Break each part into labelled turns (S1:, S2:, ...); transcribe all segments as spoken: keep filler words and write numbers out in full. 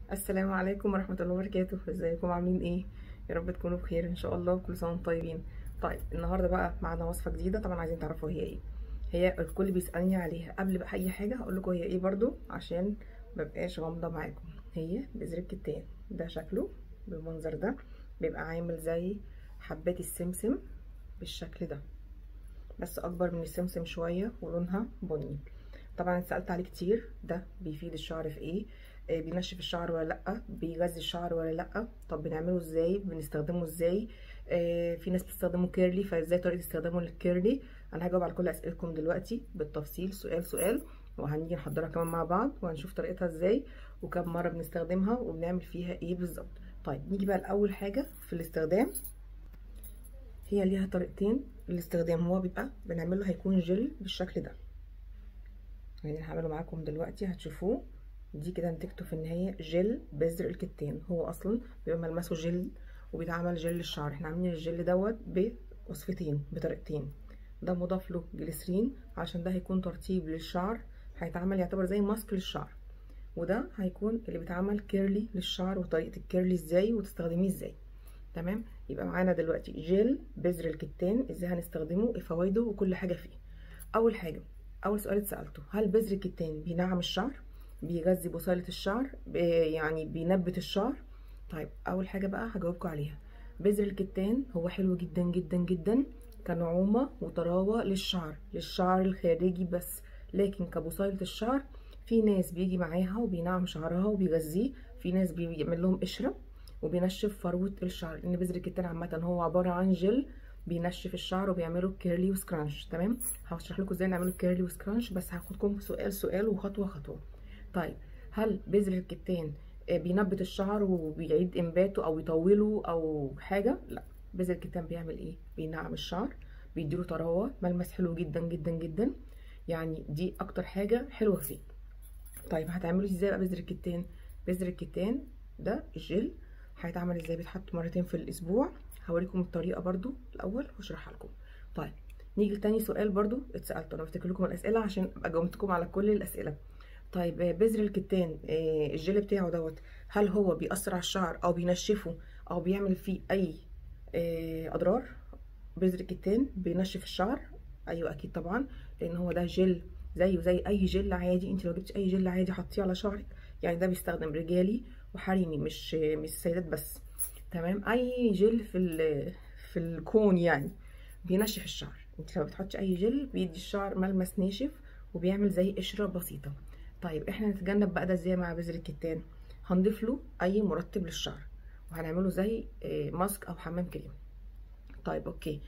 S1: السلام عليكم ورحمة الله وبركاته. ازيكم عاملين ايه؟ يا رب تكونوا بخير ان شاء الله. كل سنة وانتم طيبين. طيب النهارده بقى معانا وصفة جديدة، طبعا عايزين تعرفوا هي ايه. هي الكل بيسألني عليها. قبل بقى اي حاجة هقول لكم هي ايه برضو عشان مبقاش غامضة معاكم. هي بذر الكتان. ده شكله بالمنظر ده، بيبقى عامل زي حبات السمسم بالشكل ده، بس اكبر من السمسم شوية ولونها بني. طبعا اتسالت عليه كتير، ده بيفيد الشعر في ايه؟ آه بينشف الشعر ولا لا؟ بيغذي الشعر ولا لا؟ طب بنعمله ازاي؟ بنستخدمه ازاي؟ آه في ناس بتستخدمه كيرلي، فازاي طريقه استخدامه للكيرلي؟ انا هجاوب على كل اسئلتكم دلوقتي بالتفصيل سؤال سؤال، وهنيجي نحضرها كمان مع بعض وهنشوف طريقتها ازاي وكم مره بنستخدمها وبنعمل فيها ايه بالظبط. طيب نيجي بقى لاول حاجه في الاستخدام. هي ليها طريقتين الاستخدام. هو بيبقى بنعمله هيكون جل بالشكل ده، يعني هعمله معاكم دلوقتي هتشوفوه. دي كده نتيجته في النهايه جل بذر الكتان. هو اصلا بيبقى ملمسه جل وبيتعمل جل للشعر. احنا عاملين الجل دوت بوصفتين بطريقتين. ده مضاف له جليسرين عشان ده هيكون ترطيب للشعر، هيتعمل يعتبر زي ماسك للشعر. وده هيكون اللي بيتعمل كيرلي للشعر، وطريقه الكيرلي ازاي وتستخدميه ازاي. تمام. يبقى معانا دلوقتي جل بذر الكتان، ازاي هنستخدمه، ايه فوائده وكل حاجه فيه. اول حاجه، اول سؤال اتسالته، هل بذر الكتان بينعم الشعر؟ بيغذي بصيله الشعر؟ يعني بينبت الشعر؟ طيب اول حاجه بقى هجاوبكم عليها. بذر الكتان هو حلو جدا جدا جدا كنعومه وطراوه للشعر، للشعر الخارجي بس، لكن كبصيله الشعر في ناس بيجي معاها وبينعم شعرها وبيغذيه، في ناس بيعمل لهم قشره وبينشف فروه الشعر، لان بذر الكتان عامه هو عباره عن جل بينشف الشعر وبيعملوا كيرلي وسكرانش. تمام. هشرح لكم ازاي نعملوا كيرلي وسكرانش، بس هاخدكم سؤال سؤال وخطوه خطوه. طيب هل بذر الكتان بينبت الشعر وبيعيد انباته او يطوله او حاجه؟ لا. بذر الكتان بيعمل ايه؟ بينعم الشعر، بيديله طراوه، ملمس حلو جدا جدا جدا، يعني دي اكتر حاجه حلوه فيه. طيب هتعملوا ازاي بقى بذر الكتان؟ بذر الكتان ده الجل هيتعمل ازاي؟ بيتحط مرتين في الاسبوع. هوريكم الطريقه برضو الاول واشرحها لكم. طيب نيجي لتاني سؤال برضو اتسالته، انا بفتكر لكم الاسئله عشان ابقى جاوبتكم على كل الاسئله. طيب بذر الكتان الجل بتاعه دوت، هل هو بيأثر على الشعر او بينشفه او بيعمل فيه اي اضرار؟ بذر الكتان بينشف الشعر؟ ايوه اكيد طبعا، لان هو ده جل زيه زي اي جل عادي. انت لو جبتي اي جل عادي حطيه على شعرك، يعني ده بيستخدم رجالي وحريمي، مش مش سيدات بس. تمام. اي جل في في الكون يعني بينشف الشعر. انت لو بتحطي اي جل بيدي الشعر ملمس ناشف وبيعمل زي قشره بسيطه. طيب احنا نتجنب بقى ده ازاي مع بذر الكتان؟ هنضيف له اي مرطب للشعر وهنعمله زي ماسك او حمام كريم. طيب اوكي.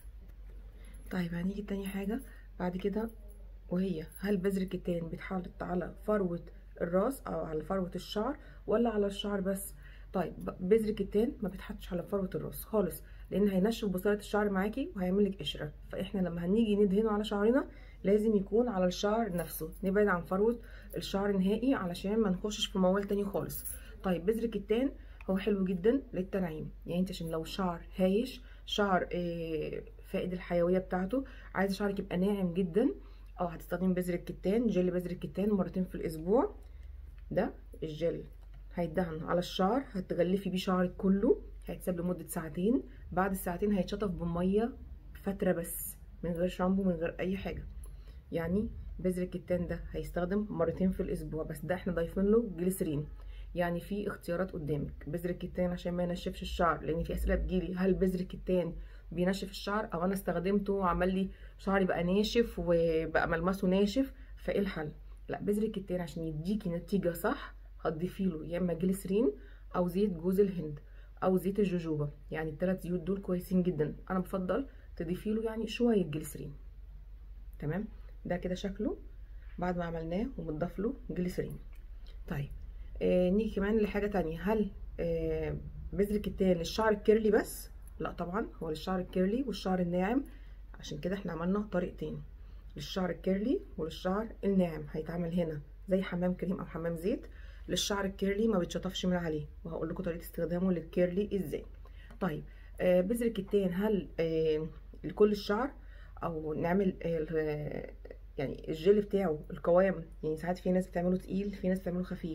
S1: طيب هنيجي تاني حاجه بعد كده، وهي هل بذر الكتان بيتحط على فروة الراس او على فروة الشعر ولا على الشعر بس؟ طيب بذر الكتان ما بيتحطش على فروة الراس خالص، لان هينشف بصيلة الشعر معاكي وهيعمل لك قشرة. فاحنا لما هنيجي ندهنه على شعرنا لازم يكون على الشعر نفسه، نبعد عن فروة الشعر نهائي علشان ما نخشش في موال تاني خالص. طيب بذر الكتان هو حلو جدا للتنعيم، يعني انت عشان لو شعر هايش، شعر آه فائد الحيوية بتاعته، عايزه شعرك يبقى ناعم جدا، اه هتستخدمي بذر الكتان، جل بذر الكتان مرتين في الاسبوع. ده الجل هيدهن على الشعر، هتغلفي بيه شعرك كله، هيتساب لمده ساعتين. بعد الساعتين هيتشطف بميه فتره بس، من غير شامبو من غير اي حاجه. يعني بذر الكتان ده هيستخدم مرتين في الاسبوع، بس ده احنا ضايفين له جليسرين. يعني في اختيارات قدامك. بذر الكتان عشان ما ينشفش الشعر، لان في اسئله بتجيلي هل بذر الكتان بينشف الشعر، او انا استخدمته وعمل لي شعري بقى ناشف وبقى ملمسه ناشف، فايه الحل؟ لا، بذر الكتان عشان يديكي نتيجه صح هتضيفي له يا اما جليسرين او زيت جوز الهند او زيت الجوجوبا، يعني الثلاث زيوت دول كويسين جدا. انا بفضل تضيفي له يعني شويه جليسرين. تمام. ده كده شكله بعد ما عملناه ومتضاف له جليسرين. طيب آه نيجي كمان لحاجه تانية. هل آه بذر الكتان للشعر الكيرلي بس؟ لا طبعا، هو للشعر الكيرلي والشعر الناعم، عشان كده احنا عملنا طريقتين للشعر الكيرلي وللشعر الناعم. هيتعمل هنا زي حمام كريم او حمام زيت. للشعر الكيرلي ما بيتشطفش من عليه، وهقول لكم طريقه استخدامه للكيرلي ازاي. طيب آه بذر الكتان هل آه لكل الشعر، او نعمل آه يعني الجل بتاعه القوام، يعني ساعات في ناس بتعمله تقيل في ناس بتعمله خفيف.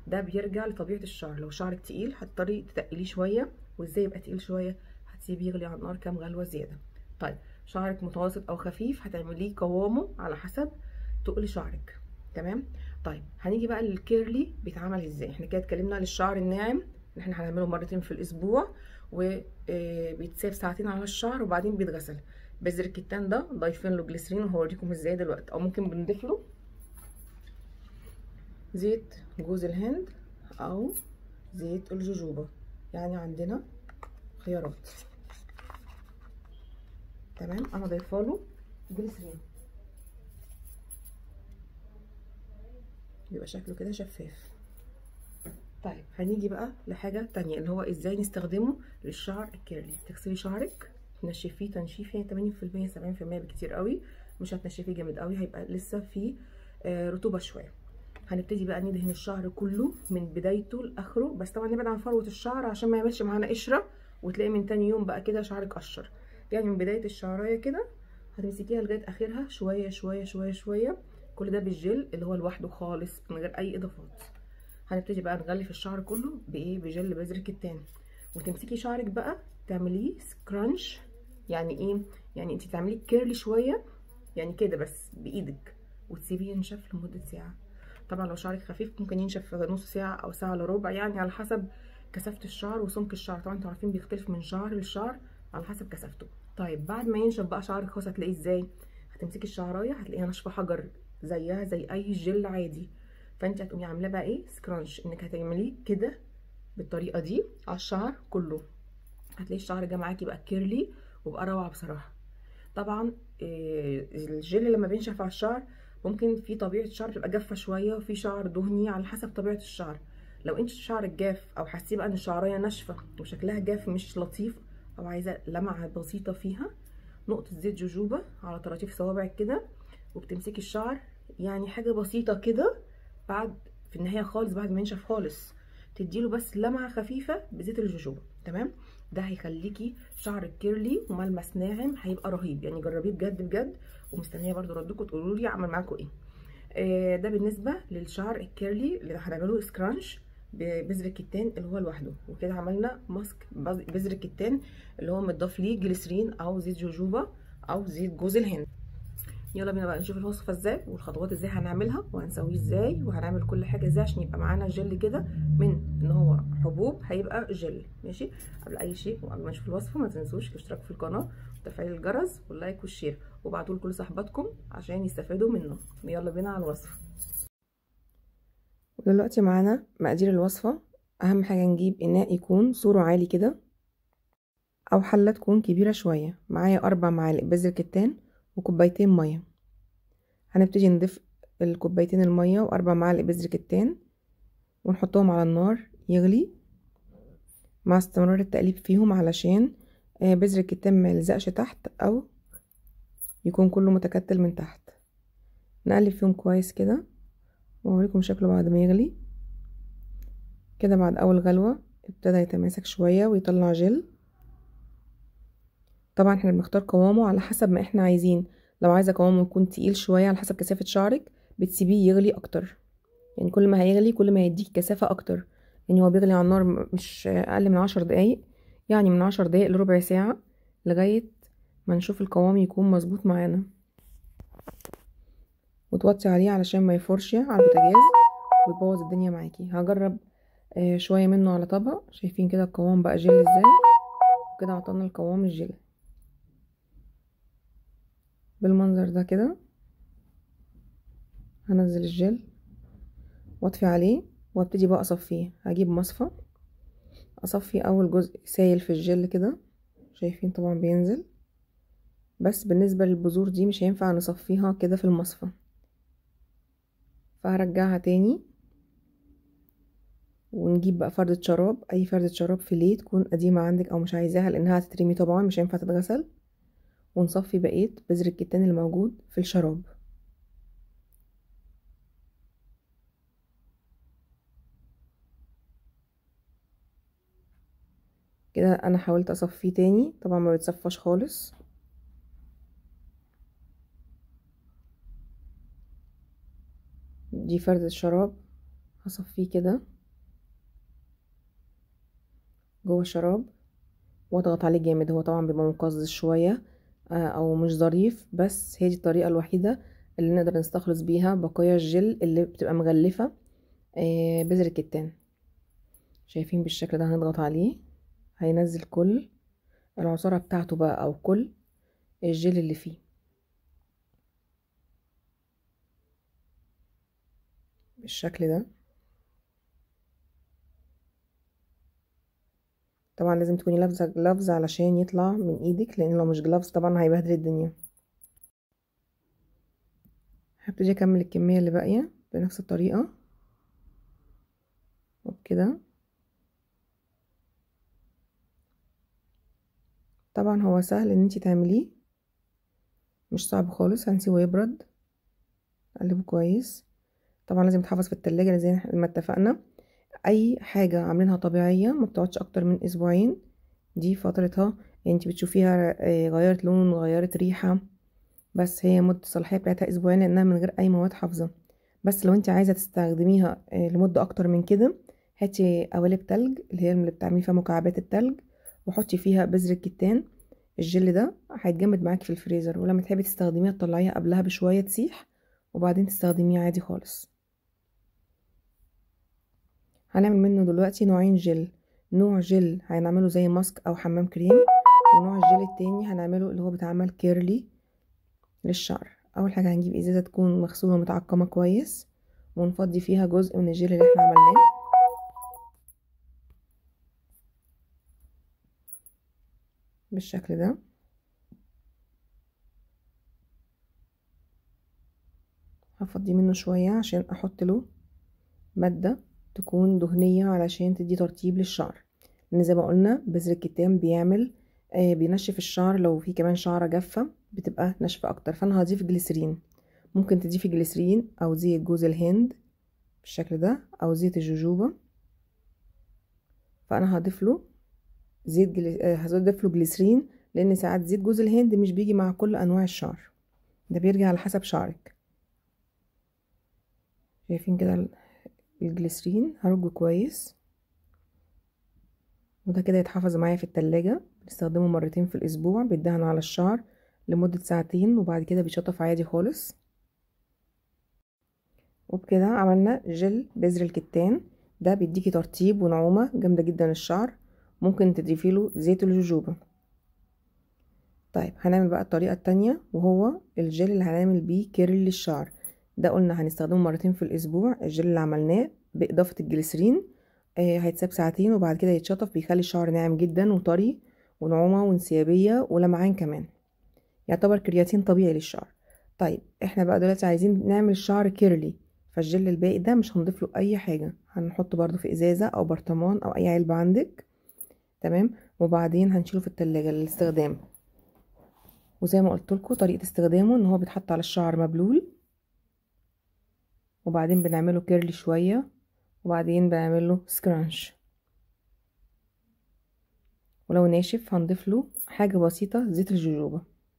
S1: ده بيرجع لطبيعه الشعر. لو شعرك تقيل هتضطري تتقليه شويه. وازاي يبقى تقيل شويه؟ هتسيبيه يغلي على النار كام غلوه زياده. طيب شعرك متوسط او خفيف هتعمليه قوامه على حسب تقل شعرك. تمام. طيب هنيجي بقى للكيرلي بيتعمل ازاي. احنا كده اتكلمنا للشعر الناعم ان احنا هنعمله مرتين في الاسبوع وبيتساب ساعتين على الشعر وبعدين بيتغسل. بذر الكتان ده ضايفين له جليسرين وهوريكم ازاي دلوقتي، او ممكن بنضيف له زيت جوز الهند او زيت الجوجوبا، يعني عندنا خيارات. تمام. انا ضايفه له جليسرين يبقى شكله كده شفاف. طيب هنيجي بقى لحاجه تانية اللي هو ازاي نستخدمه للشعر الكيرلي. تغسلي شعرك تنشفيه تنشيف يعني ثمانين في المية سبعين في المية بكتير قوي، مش هتنشفيه جامد قوي، هيبقى لسه فيه آه رطوبه شويه. هنبتدي بقى ندهن الشعر كله من بدايته لاخره، بس طبعا نبعد عن فروه الشعر عشان ما يعملش معانا قشره وتلاقي من تاني يوم بقى كده شعرك قشر. يعني من بدايه الشعرايه كده هتمسكيها لغايه اخرها شويه شويه شويه شويه، كل ده بالجل اللي هو لوحده خالص من غير اي اضافات. هنبتدي بقى نغلف الشعر كله بايه؟ بجل بذر الكتان. وتمسكي شعرك بقى تعمليه سكرانش. يعني ايه؟ يعني انت تعمليه كيرلي شويه يعني كده بس بايدك، وتسيبيه ينشف لمده ساعه. طبعا لو شعرك خفيف ممكن ينشف في نص ساعه او ساعه الا ربع، يعني على حسب كثافه الشعر وسمك الشعر. طبعا انتوا عارفين بيختلف من شعر لشعر على حسب كثافته. طيب بعد ما ينشف بقى شعرك خلاص هتلاقيه ازاي؟ هتمسكي الشعرايه هتلاقيها ناشفه حجر زيها زي اي جل عادي. فانت هتقومي عاملاه بقى ايه؟ سكرانش. انك هتعمليه كده بالطريقه دي على الشعر كله، هتلاقي الشعر جه معاكي بقى كيرلي وبقى روعه بصراحه. طبعا إيه الجل لما بينشف على الشعر ممكن في طبيعه الشعر تبقى جافه شويه وفي شعر دهني على حسب طبيعه الشعر. لو انت شعرك جاف او حاسه بقى ان الشعرايه ناشفه وشكلها جاف مش لطيف او عايزه لمعه بسيطه فيها، نقطه زيت جوجوبا على طراطيف صوابعك كده وبتمسكي الشعر يعني حاجه بسيطه كده بعد في النهايه خالص بعد ما ينشف خالص تديله بس لمعه خفيفه بزيت الجوجوبا. تمام. ده هيخليكي شعرك كيرلي وملمس ناعم هيبقى رهيب. يعني جربيه بجد بجد، ومستنيه برده ردكم تقولوا لي عمل معاكم ايه. آه ده بالنسبه للشعر الكيرلي اللي هنعمله سكرانش ببذر الكتان اللي هو لوحده. وكده عملنا ماسك بذر الكتان اللي هو متضاف ليه جليسرين او زيت جوجوبا او زيت جوز الهند. يلا بينا بقى نشوف الوصفه ازاي والخطوات ازاي هنعملها وهنسويه ازاي وهنعمل كل حاجه ازاي عشان يبقى معانا جل كده من ان هو حبوب هيبقى جل. ماشي. قبل اي شيء وقبل ما نشوف الوصفه ما تنسوش الاشتراك في القناه وتفعيل الجرس واللايك والشير وابعتوا لكل صاحباتكم عشان يستفادوا منه. يلا بينا على الوصفه. دلوقتي معانا مقادير الوصفه. اهم حاجه نجيب اناء يكون سوره عالي كده او حله تكون كبيره شويه. معايا اربع معالق بذر كتان وكوبايتين ميه. هنبتدي نضيف الكوبايتين الميه واربع معالق بذر كتان ونحطهم على النار يغلي مع استمرار التقليب فيهم علشان بذر الكتان ما يلزقش تحت او يكون كله متكتل من تحت. نقلب فيهم كويس كده واوريكم شكله بعد ما يغلي كده. بعد اول غلوه ابتدى يتماسك شويه ويطلع جل. طبعا احنا بنختار قوامه على حسب ما احنا عايزين. لو عايزه قوامه يكون تقيل شويه على حسب كثافه شعرك بتسيبيه يغلي اكتر. يعني كل ما هيغلي كل ما يديك كثافه اكتر. يعني هو بيغلي على النار مش اقل من عشر دقايق، يعني من عشر دقايق لربع ساعه لغايه ما نشوف القوام يكون مظبوط معانا. وتوطي عليه علشان ما يفرش على البوتاجاز ويبوظ الدنيا معاكي. هجرب آه شويه منه على طبق. شايفين كده القوام بقى جل ازاي؟ وكده عطانا القوام الجل بالمنظر ده كده. هنزل الجل واطفي عليه وابتدي بقى اصفيه. هجيب مصفى اصفي اول جزء سايل في الجل كده. شايفين طبعا بينزل، بس بالنسبه للبذور دي مش هينفع نصفيها كده في المصفى، فهرجعها تاني. ونجيب بقى فردة شراب، اي فردة شراب فيليه تكون قديمه عندك او مش عايزاها لانها هتترمي طبعا مش هينفع تتغسل. ونصفي بقيه بذر الكتان اللي موجود في الشراب. كده انا حاولت اصفيه تاني طبعا ما بيتصفاش خالص. دي فردة شراب هصفيه كده جوه الشراب واضغط عليه جامد. هو طبعا بيبقى مقزز شويه او مش ظريف، بس هي دي الطريقه الوحيده اللي نقدر نستخلص بيها بقايا الجل اللي بتبقى مغلفه بذر الكتان. شايفين بالشكل ده؟ هنضغط عليه هينزل كل العصاره بتاعته بقى او كل الجل اللي فيه بالشكل ده. طبعا لازم تكوني لابسه جلافز علشان يطلع من ايدك، لان لو مش جلافز طبعا هيبهدل الدنيا. هبتدي اكمل الكميه اللي باقيه بنفس الطريقه وبكده. طبعا هو سهل ان انتي تعمليه، مش صعب خالص. هنسيبه يبرد، قلبه كويس. طبعا لازم يتحفظ في التلاجة زي ما اتفقنا. اي حاجه عاملينها طبيعيه ما بتقعدش اكتر من اسبوعين، دي فترتها. يعني انتي بتشوفيها غيرت لون غيرت ريحه، بس هي مده الصلاحيه بتاعتها اسبوعين لانها من غير اي مواد حافظه. بس لو انت عايزه تستخدميها لمده اكتر من كده، هاتي قوالب تلج اللي هي اللي بتعملي فيها مكعبات التلج، وحطي فيها بذر الكتان. الجل ده هيتجمد معاكي في الفريزر، ولما تحبي تستخدميها تطلعيها قبلها بشويه تسيح، وبعدين تستخدميها عادي خالص. هنعمل منه دلوقتي نوعين جل. نوع جل هنعمله زي ماسك او حمام كريم، ونوع الجل التاني هنعمله اللي هو بيتعمل كيرلي للشعر. اول حاجه هنجيب ازازه تكون مغسوله ومتعقمه كويس، ونفضي فيها جزء من الجل اللي احنا عملناه بالشكل ده. هفضي منه شويه عشان احط له ماده تكون دهنيه علشان تدي ترطيب للشعر، لان زي ما قلنا بذر الكتان بيعمل آه بينشف الشعر. لو في كمان شعره جافه بتبقى ناشفه اكتر. فانا هضيف جليسرين. ممكن تضيفي جليسرين او زيت جوز الهند بالشكل ده، او زيت الجوجوبا. فانا هضيف له زيت جلي... هضيف له جليسرين، لان ساعات زيت جوز الهند مش بيجي مع كل انواع الشعر، ده بيرجع على حسب شعرك. شايفين كده الجليسرين؟ هرجه كويس، وده كده يتحفظ معايا في التلاجة. بنستخدمه مرتين في الاسبوع، بيدهن على الشعر لمدة ساعتين، وبعد كده بيشطف عادي خالص. وبكده عملنا جل بذر الكتان. ده بيديكي ترطيب ونعومة جامدة جدا للشعر. ممكن تضيفي له زيت الجوجوبا. طيب هنعمل بقى الطريقة التانية، وهو الجل اللي هنعمل بيه كيرل للشعر. ده قلنا هنستخدمه مرتين في الاسبوع. الجل اللي عملناه باضافة الجليسرين آه هيتساب ساعتين، وبعد كده يتشطف. بيخلي الشعر ناعم جدا وطري ونعومة وانسيابية ولمعان كمان، يعتبر كرياتين طبيعي للشعر. طيب احنا بقى دلوقتي عايزين نعمل شعر كيرلي، فالجل الباقي ده مش هنضيف له اي حاجة، هنحطه برضو في ازازة او برطمان او اي علبة عندك، تمام. وبعدين هنشيله في التلاجة للاستخدام. وزي ما قلت لكم طريقه استخدامه ان هو بيتحط على الشعر مبلول، وبعدين بنعمله كيرلي شويه، وبعدين بنعمله سكرانش. ولو ناشف هنضيف له حاجه بسيطه زيت الجوجوبا.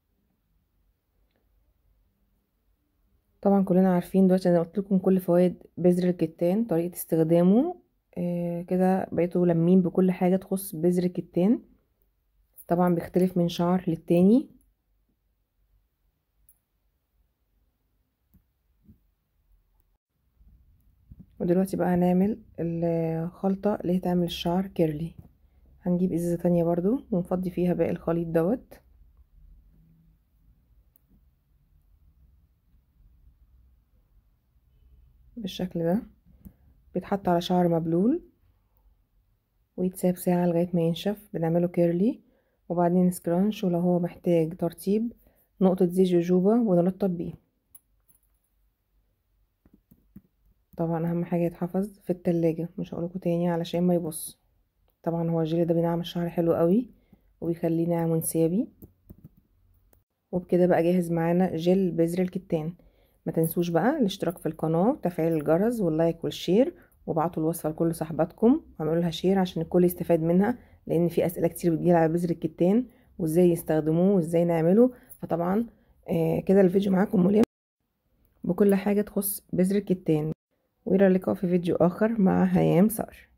S1: طبعا كلنا عارفين دلوقتي انا قلت لكم كل فوائد بذر الكتان، طريقه استخدامه آه كده بقيتوا لمين بكل حاجه تخص بذر الكتان. طبعا بيختلف من شعر للتاني. ودلوقتي بقى هنعمل الخلطة اللي هتعمل الشعر كيرلي. هنجيب ازازة تانية برضو ونفضي فيها باقي الخليط دوت بالشكل ده. بيتحط على شعر مبلول ويتساب ساعة لغاية ما ينشف. بنعمله كيرلي وبعدين سكرانش، ولو هو محتاج ترطيب نقطة زيت جوجوبا ونرطب بيه. طبعا اهم حاجة يتحفظ في التلاجة، مش هقولكوا تاني علشان ما يبص. طبعا هو الجيل ده بينعم الشعر حلو قوي وبيخليه ناعم وانسيابي. وبكده بقى جاهز معانا جل بذر الكتان. ما تنسوش بقى الاشتراك في القناة وتفعيل الجرس واللايك والشير، وابعتوا الوصفة لكل صاحباتكم واعملوا لها شير عشان الكل يستفاد منها، لان في اسئلة كتير بتجيلي على بذر الكتان وازاي يستخدموه وازاي نعمله. فطبعا آه كده الفيديو معاكم ملم بكل حاجة تخص بذر الكتان. والى اللقاء في فيديو اخر مع هيام صقر.